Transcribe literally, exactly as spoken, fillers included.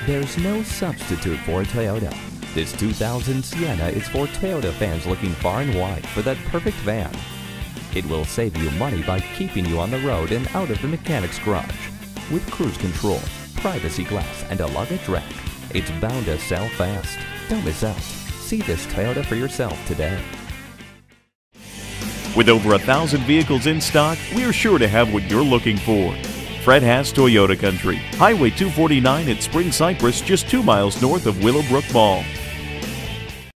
There's no substitute for a Toyota. This two thousand Sienna is for Toyota fans looking far and wide for that perfect van. It will save you money by keeping you on the road and out of the mechanic's garage. With cruise control, privacy glass, and a luggage rack, it's bound to sell fast. Don't miss out. See this Toyota for yourself today. With over a thousand vehicles in stock, we're sure to have what you're looking for. Fred has Toyota Country, Highway two forty-nine at Spring Cypress, just two miles north of Willowbrook Mall.